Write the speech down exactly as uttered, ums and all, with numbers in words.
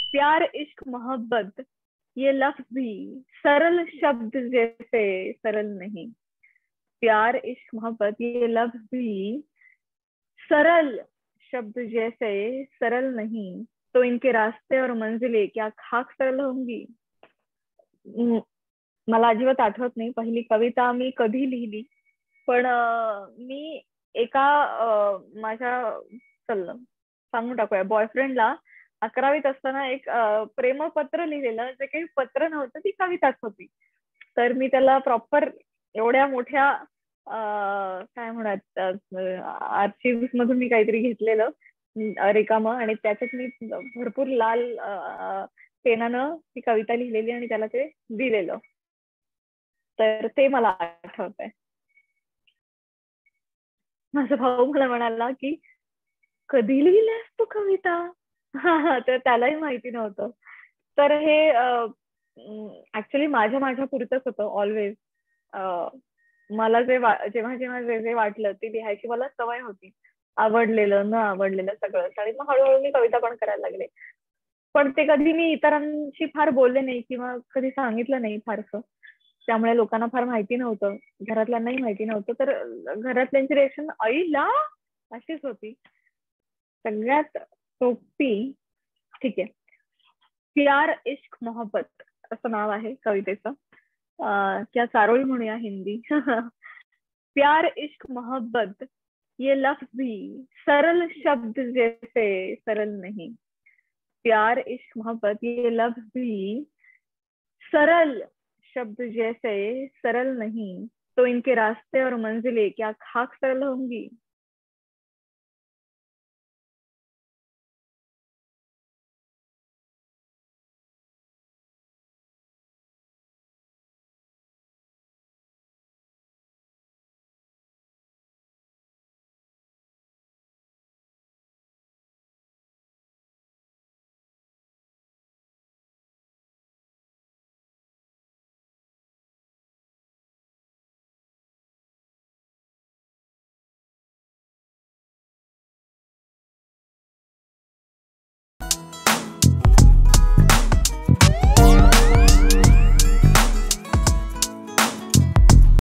प्यार इश्क मोहब्बत ये लफ्ज भी सरल शब्द जैसे सरल नहीं। प्यार इश्क मोहब्बत ये लफ्ज भी सरल शब्द जैसे सरल नहीं। तो इनके रास्ते और मंजिलें क्या खाक सरल होंगी। म- मला अजिबात आठवत नाही पहिली कविता मी कधी लिहिली, पण अं, मी एका अं, माझ्या चल सांगून टाकूया बॉयफ्रेंडला अकरावीत असताना एक अं, प्रेमपत्र लिहिलेलं, जे काही पत्र नव्हतं, ती कविताच होती. तर मी त्याला प्रॉपर एवढ्या मोठ्या अं, काय म्हणत आर्चिव्ह मधून मी काहीतरी घेतलेलं अं, रिकामं, आणि त्याच्यात मी भरपूर लाल अं, पेनानं ती कविता लिहिलेली आणि त्याला ते दिलेलं. तर ते मला आठवत आहे. माझा भाऊ मला म्हणाला की कधी लिहिल्यास तू कविता. हा हा, तर त्यालाही माहिती नव्हतं. तर हे ऍक्च्युली माझ्या माझ्या पुरतच होतं ऑलवेज. मला जे वा- जेव्हा जेव्हा जे जे वाटलं ते लिहायची मला सवय होती, आवडलेलं न आवडलेलं सगळंच. आणि मग हळूहळू मी कविता पण करायला लागले. पण ते कधी मी इतरांशी फार बोलले नाही किंवा कधी सांगितलं नाही फारसं. त्यामुळे लोकांना फार माहिती नव्हतं, घरातल्यांनाही माहिती नव्हतं. तर घरातल्यांची रिएक्शन आईला अशीच होती. सगळ्यात सोपी, ठीक आहे, प्यार इश्क मोहब्बत असं नाव आहे कवितेचं. अं, क्या चारोळी म्हणूया हिंदी. प्यार इश्क मोहब्बत ये लफ्ज भी सरल शब्द जैसे सरल नहीं। प्यार इश्क मोहब्बत ये लफ्ज भी सरल शब्द जैसे सरल नहीं। तो इनके रास्ते और मंजिलें क्या खाक सरल होंगी।